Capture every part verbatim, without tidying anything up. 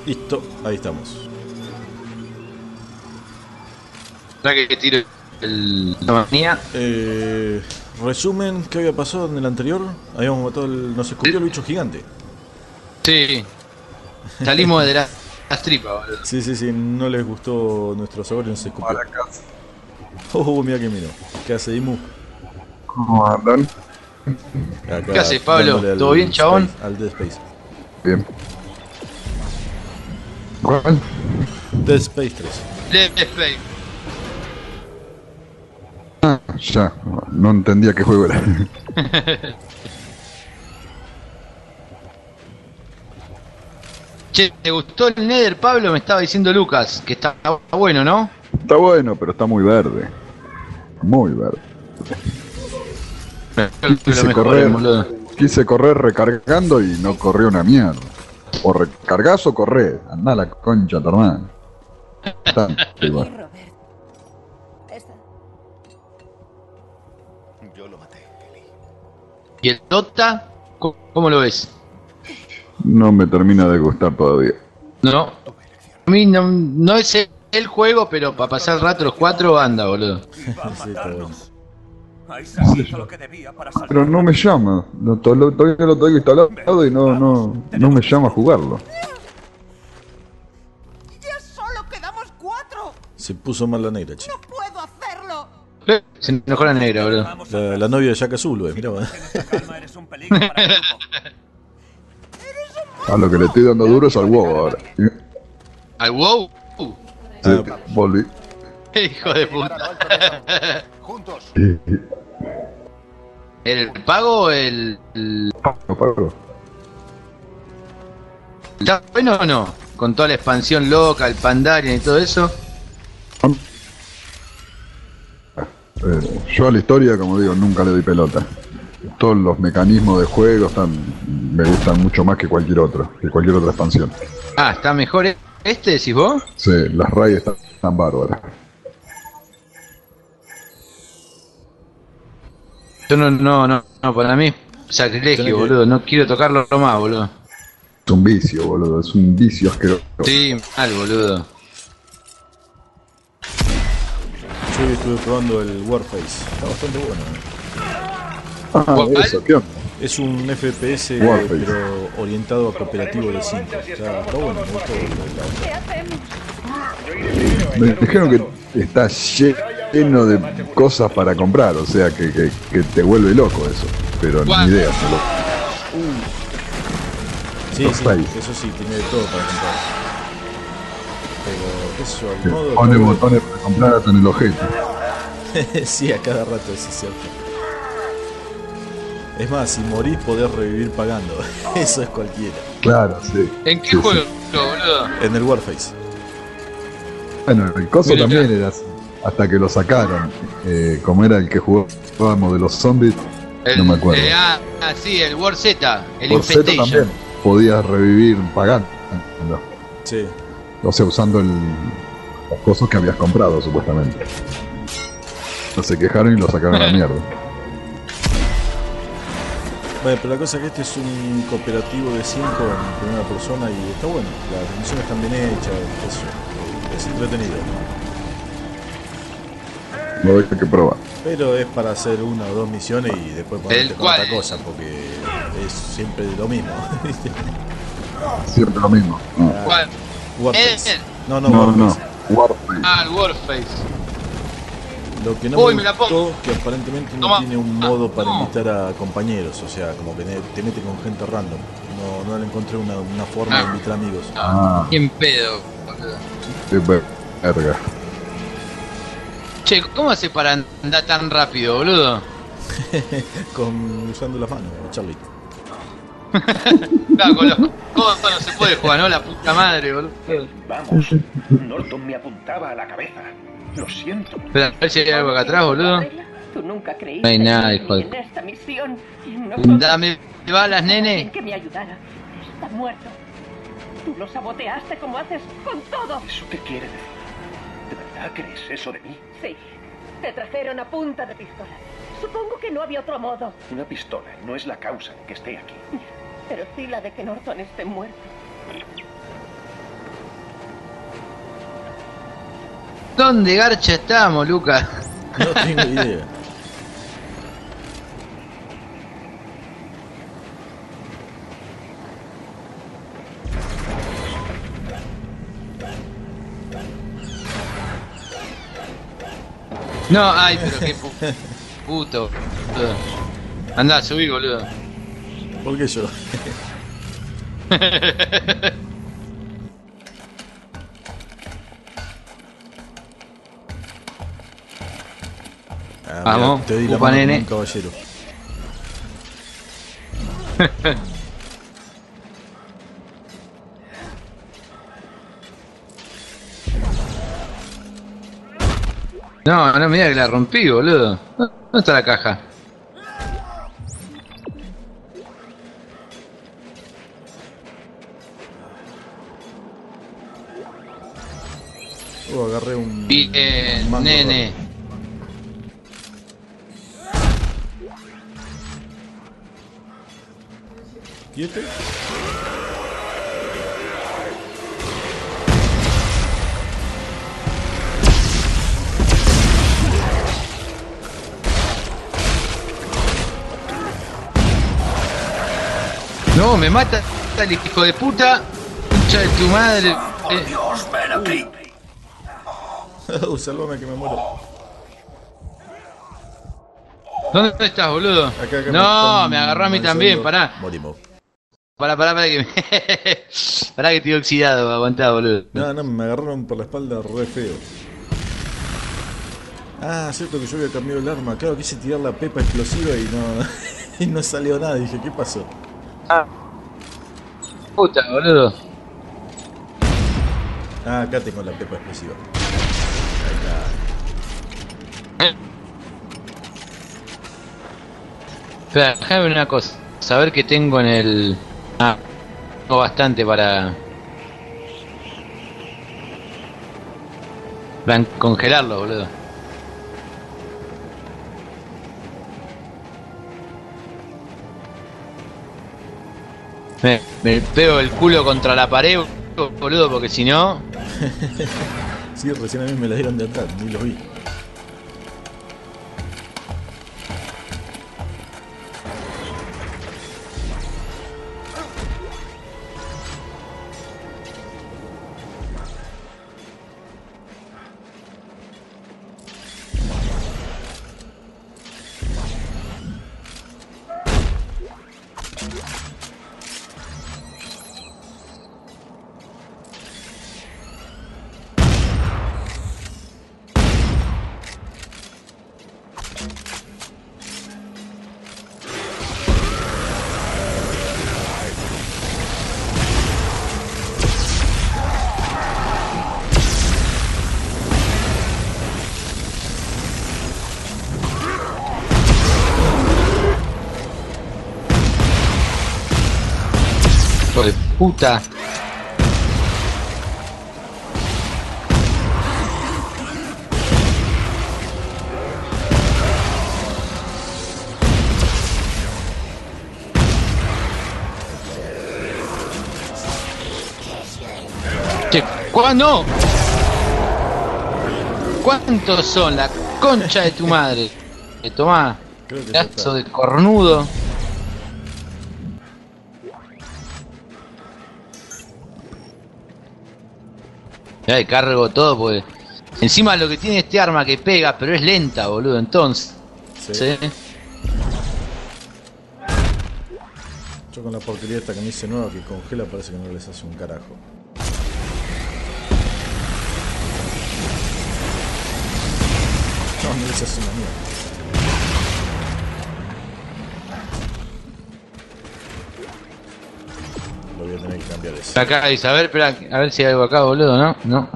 Listo, ahí estamos. ¿Para que tiro el... la manía? Eh, resumen, ¿qué había pasado en el anterior? Habíamos matado el... Nos escupió el bicho gigante. Sí. Salimos de la, las tripas, boludo. Sí, sí, sí, no les gustó nuestro sabor y nos escupió. Oh, mira que miro. ¿Qué hace Imu? ¿Cómo andan? Acá, ¿Qué haces, Pablo? dándole al ¿Todo bien, chabón? Space, al Dead Space. Bien. ¿Cuál? Dead Space tres. Let's play. Ah, ya. No entendía qué juego era. Che, ¿te gustó el Nether, Pablo? Me estaba diciendo Lucas, que está bueno, ¿no? Está bueno, pero está muy verde. Muy verde. Quise Lo correr, boludo. quise correr recargando y no corrió una mierda. O recargas o corres. Andá a la concha, tu hermano. Tanto igual. Robert. Esta. Yo lo maté, Ellie. ¿Y el Dota? ¿Cómo, cómo lo ves? No me termina de gustar todavía. No. A mí no, no es el juego, pero para pasar el rato los cuatro anda, boludo. Sí, está bueno. Isaac hizo lo que debía para salvar. Pero no me llama. No, to- lo- todavía lo tengo instalado y no, no, no me llama a jugarlo. ¡Ya solo quedamos cuatro! Se puso mal la negra, che. ¡No puedo hacerlo! Eh, Se enojó la negra, boludo. Vamos a La, la novia de Jack Azul, eh. Mirá, en esta calma, eres un peligro para el grupo. A lo que le estoy dando duro es al WoW ahora. ¿Al WoW? Sí, volví. Hijo de puta. Juntos. ¿El pago o el, el... No pago. ¿Está bueno o no? Con toda la expansión loca, el Pandarian y todo eso. Eh, yo a la historia, como digo, nunca le doy pelota. Todos los mecanismos de juego están, me gustan mucho más que cualquier otro, que cualquier otra expansión. Ah, ¿está mejor este, decís vos? Sí, las raids están, están bárbaras. Yo no, no, no, no, para mí sacrilegio, Tenés que- boludo. No quiero tocarlo más, boludo. Es un vicio, boludo, es un vicio asqueroso. Sí, mal, boludo. Yo hoy estuve probando el Warface. Está bastante bueno. eh. Ah, ¿Cuál? eso, ¿qué onda? Es un F P S, Warface. pero orientado a cooperativo de cinco. Está, está bueno, me gustó. ¿Qué hacemos? Me dijeron que está lleno de cosas para comprar, o sea que, que, que te vuelve loco eso. Pero ni ¿Cuál? idea, solo. Sí, Los sí, seis. eso sí, tiene de todo para comprar. Pero, qué sé yo, el Que modo... pone está bueno. botones para comprar hasta en el ojete. Sí, a cada rato, eso es cierto. Es más, si morís podés revivir pagando. Eso es cualquiera. Claro, sí. ¿En qué Sí, juego, sí. boludo? En el Warface. Bueno, el coso Mira, también mira. era así, hasta que lo sacaron. Eh, como era el que jugábamos de los zombies, El, no me acuerdo. eh, ah, ah, sí, el War Z, el Por Z Infestation. también podías revivir pagando. Sí. O sea, usando el, los cosos que habías comprado, supuestamente. No se quejaron y lo sacaron a la mierda. Bueno, pero la cosa es que este es un cooperativo de cinco en primera persona y está bueno. Las misiones están bien hechas, eso. Es entretenido. Lo hay que probar. Pero es para hacer una o dos misiones y después ponerte ¿El con cuál? otra cosa, porque es siempre lo mismo. ¿Viste? Siempre lo mismo. No, ¿Cuál? Warface. Eh, No, no, no, no. Warface. Warface. Ah, el Warface. Lo que no Uy, me me la gustó pongo. que aparentemente no Toma. tiene un modo para No. invitar a compañeros, o sea, como que ne- te mete con gente random. No, no le encontré una, una forma de Ah. invitar amigos. Ah, Bien pedo, boludo. qué verga. Che, ¿cómo hace para andar tan rápido, boludo? Con, usando las manos, Charlie. Claro, con los codos no se puede jugar, ¿no? La puta madre, boludo. Vamos. Norton me apuntaba a la cabeza. Lo siento. Espera, a ver si hay algo acá atrás, boludo. Tú nunca creíste No hay nada, en hijo de- mí en esta misión. Y nosotros Dame balas, en nene. que me ayudara. Está muerto. Tú lo saboteaste como haces con todo. ¿Eso qué quiere decir? ¿De verdad crees eso de mí? Sí. Te trajeron a punta de pistola. Supongo que no había otro modo. Una pistola no es la causa de que esté aquí. Pero sí la de que Norton esté muerto. ¿Dónde garcha estamos, Lucas? No tengo idea. No, ay, pero qué pu puto. Boludo. Andá, subí, boludo. ¿Por qué yo? Ah, Vamos, mirá, te di la upa, mano como nene. un caballero. No, no, mira que la rompí, boludo. ¿Dónde está la caja? Oh, agarré un. Bien, un mango nene. raro. ¿Y este? No, me mata el hijo de puta. Concha de tu madre. Eh, Dios, ven aquí. Oh, salvame que me muero. ¿Dónde estás, boludo? Acá, acá me No, están me agarró a mí avanzando. también, pará. Morimos. Pará, pará, pará que me... Pará que estoy oxidado, aguantá, boludo. No, no, me agarraron por la espalda re feo. Ah, cierto que yo había cambiado el arma. Claro, quise tirar la pepa explosiva y no, y no salió nada. Dije, ¿qué pasó? Ah. Puta, boludo. Ah, acá tengo la pepa explosiva. Espera, déjame ver una cosa. Saber que tengo en el... Ah, tengo bastante para... Para congelarlo, boludo. Me, me pego el culo contra la pared, boludo, porque si no... Sí, recién a mí me la dieron de atrás, ni los vi. Hijo de puta. Che, ¿cuándo? ¿Cuántos son? La concha de tu madre. Eh, tomá, Creo que ya está. pedazo de cornudo. Ya cargo todo porque encima lo que tiene este arma que pega, pero es lenta, boludo. Entonces, Sí. ¿sí? Yo con la porquería esta que me hice nueva que congela parece que no les hace un carajo. No, no les hace una mierda. Lo voy a tener que cambiar eso. Acá dice, a ver, espera, a ver si hay algo acá, boludo, ¿no? No.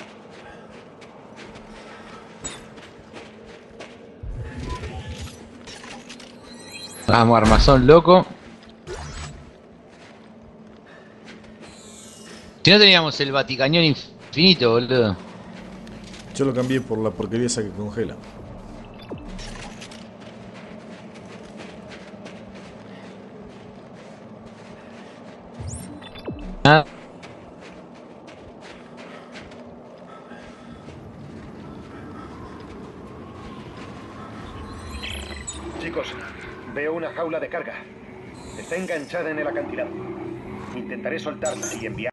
Vamos, armazón loco. Si no teníamos el baticañón infinito, boludo. Yo lo cambié por la porquería esa que congela. Ah. una jaula de carga. Está enganchada en el acantilado. Intentaré soltarla y enviar.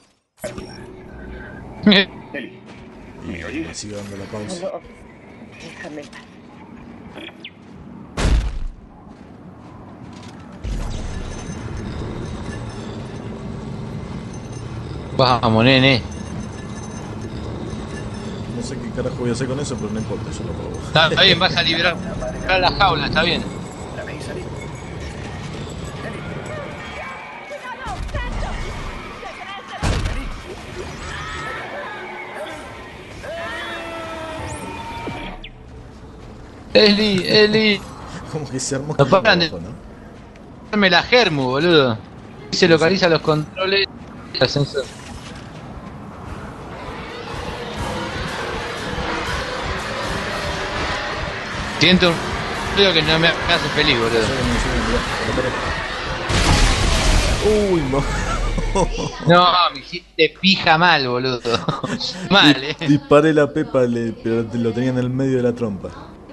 Eli, Y ¿me oyes? le sigo dando la pausa. No, déjame. Vamos, nene. No sé qué carajo voy a hacer con eso, pero no importa, yo lo probo. Está, está bien, vas a liberar la jaula, está bien. ¿La veis salir? Eli, Eli. Como que se armó No quilombo paran de- abajo, ¿no? Dame la germu, boludo. Se localiza los controles. El ascensor. Siento un ruido que no me hace feliz, boludo. Súbeme, súbeme, mirá, por la pared. Uy, no. No, me hiciste pija mal, boludo. Mal, eh. Disparé la pepa, le- pero te- lo tenía en el medio de la trompa.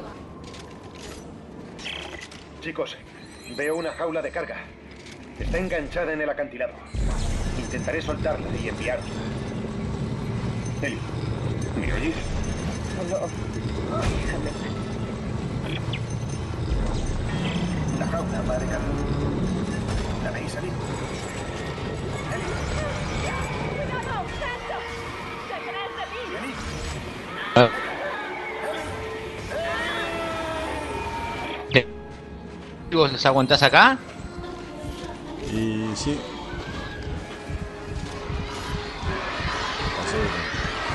Chicos, veo una jaula de carga. Está enganchada en el acantilado. Intentaré soltarla y enviarla. Eli, ¿me oyes? No, déjame. La jaula va de carga. ¿La veis salir? ¿Qué? ¿Vos los aguantás acá? Y sí. Pasó de-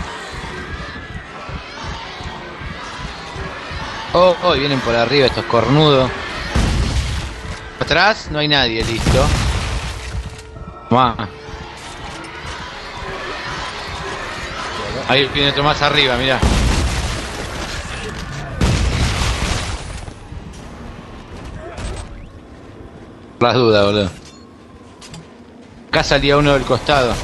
Oh, oh, vienen por arriba estos cornudos. Atrás no hay nadie, listo. Tomá. Ahí viene otro más arriba, mirá. Por las dudas, boludo. Acá salía uno del costado.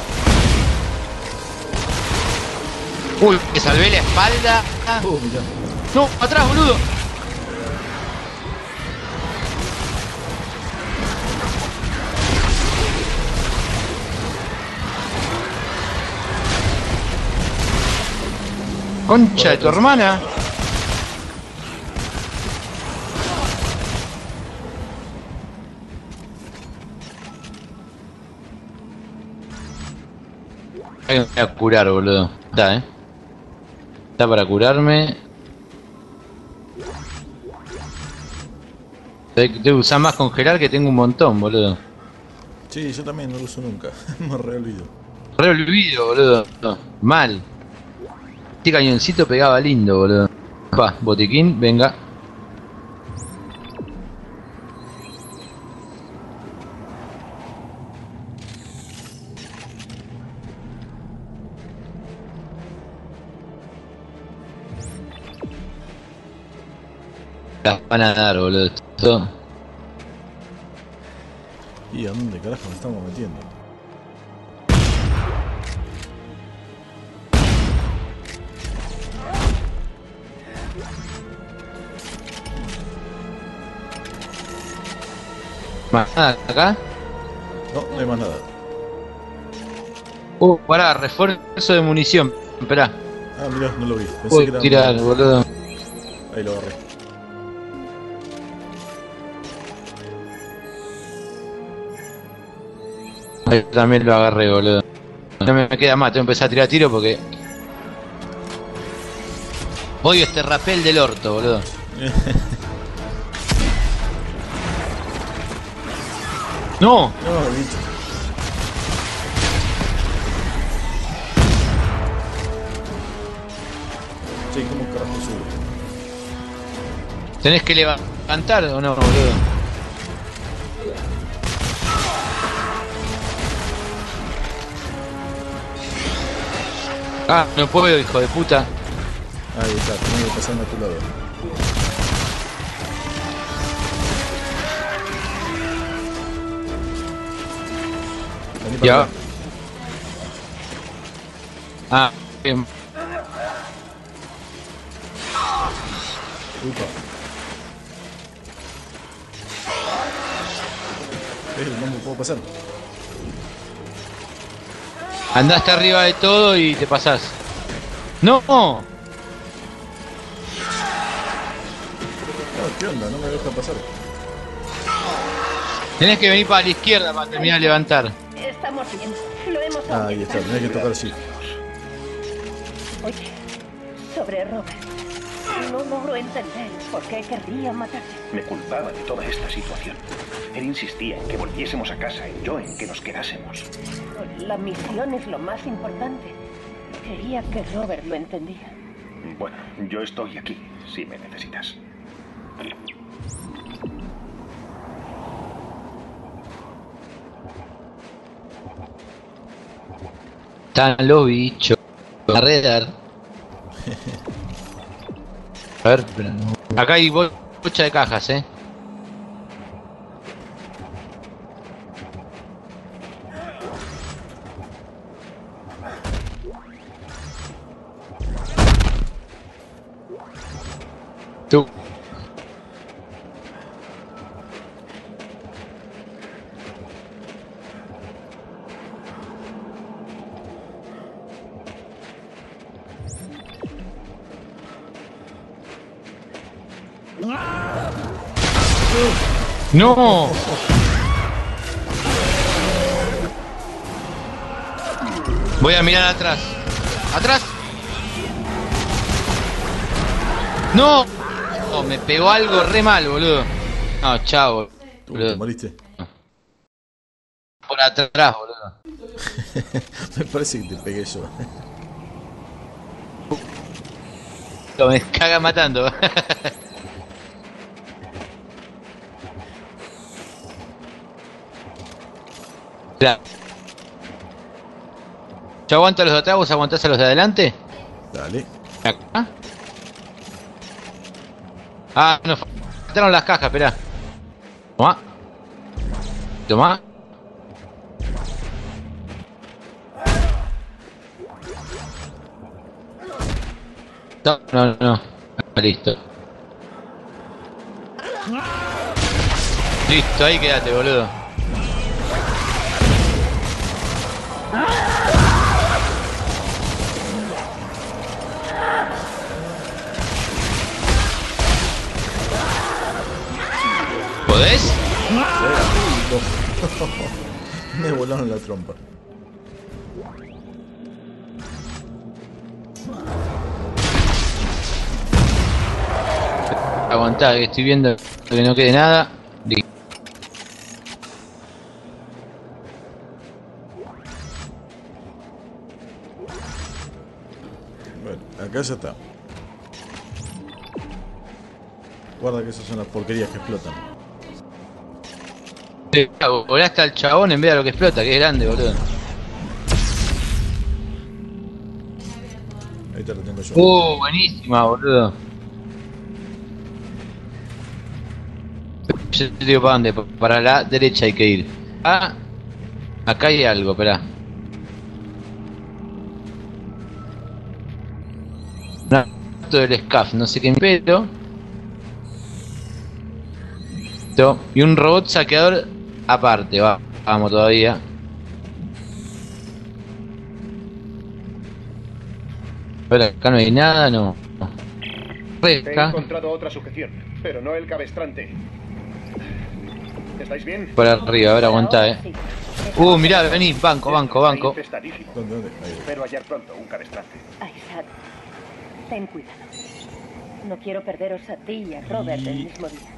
Uy, que salvé la espalda. Oh, mirá. No, atrás, boludo. Concha de tu hermana. Ahí me voy a curar, boludo. Está, eh. Está para curarme. Tengo que usar más congelar, que tengo un montón, boludo. Sí, yo también no lo uso nunca. Me re olvido. Re olvido, boludo. No, mal. Este cañoncito pegaba lindo, boludo. Pa, botiquín, venga. Las van a dar, boludo. Esto. ¿Y a dónde carajo nos estamos metiendo? Más nada acá. No, no hay más nada. Uh, pará, refuerzo de munición. Esperá. Ah, mirá, no lo vi. Pensé Puedo que era. tirar, boludo. Ahí lo agarré. Ahí también lo agarré, boludo. No me queda más, tengo que empezar a tirar tiro porque... Odio este rapel del orto, boludo. ¡No! No, bicho. Che, ¿cómo carajo sube? ¿Tenés que levantar o no, boludo? Ah, no puedo, hijo de puta. Ahí está, tenés que pasarme a tu lado. Vení para Ya. acá. Ah, bien. Upa. Eh, no me puedo pasar. Andá hasta arriba de todo y te pasás. ¡No! No, ¿qué onda? No me deja pasar. Tenés que venir para la izquierda para terminar de levantar. Estamos bien. Lo hemos Ah, ahí está, tenés que tocar así. Oye, sobre Robert. No logro entender por qué querría matarse. Me culpaba de toda esta situación. Él insistía en que volviésemos a casa y yo en que nos quedásemos. La misión es lo más importante. Quería que Robert lo entendiera. Bueno, yo estoy aquí, si me necesitas. Están los bichos. A redar. A ver, espera. Acá hay bocha de cajas, eh. Tú. ¡No! Voy a mirar atrás. ¡Atrás! ¡No! Oh, me pegó algo re mal, boludo. No, chao, Tú boludo. te moriste. Por atrás, boludo. Me parece que te pegué yo. Me caga matando. Ya. Yo aguanto a los de atrás, vos aguantás a los de adelante. Dale. Acá. Ah, nos faltaron las cajas, esperá. Tomá. Tomá. No, no, no. Ah, listo. Listo, ahí quédate, boludo. ¿Podés? Me volaron la trompa. Aguantá, que estoy viendo que no quede nada. Listo. Bueno, acá ya está. Guarda que esas son las porquerías que explotan. Volaste al chabón en vez de lo que explota, que es grande, boludo. Ahí te lo tengo yo. Uh, buenísima, boludo. Yo te digo para dónde, para la derecha hay que ir. Ah, acá hay algo, esperá. Un acto del SCAF, no sé qué pero. Y un robot saqueador aparte, va, vamos todavía. Pero acá no hay nada, no. He Pesca. encontrado otra sujeción, pero no el cabestrante. ¿Estáis bien? Por arriba, a ver, aguantá, eh. Uh, mirá, vení, banco, banco, banco. Está infestadísimo. ¿Dónde, dónde? Ahí. Espero hallar pronto un cabestrante. Isaac, ten cuidado. No quiero perderos a ti y a Robert el mismo día.